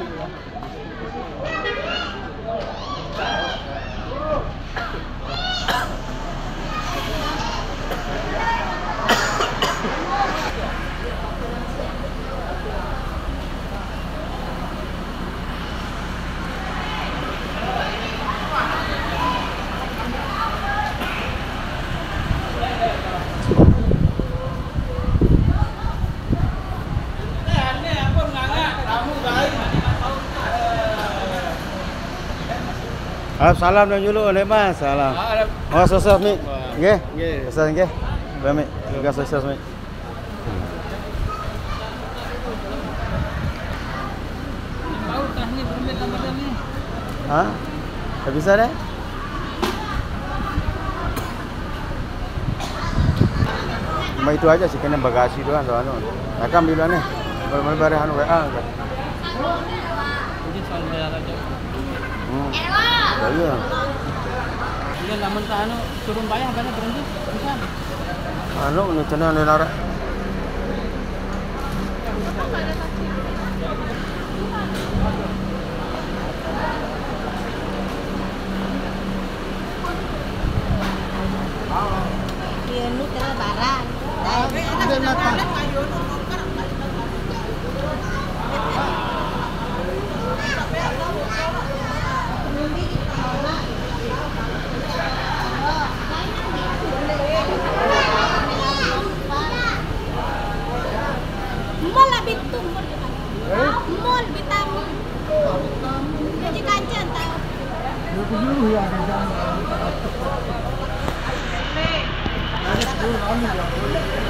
Salam dan dulu oleh Mas. Salam. Oh, sukses mi. Nggih. Nggih. Sukses nggih. Bae mi. Juga sukses mi. Tahu tah ni permit Ramadan ni. Hah? Tak bisa deh. Cuma itu aja sih, kena bagasi doang soalnya. Rekam dulu nih. Baru bare anu WA. Jadi soal bayar aja. Iya. Dia namun tak anu turun bayar banyak berhenti. Bisa. Anu ni cenah ni lara. Dia nu kena barang. Dah nak. Mall bitung mall bitang jadi kancen tahu dulu ya kancen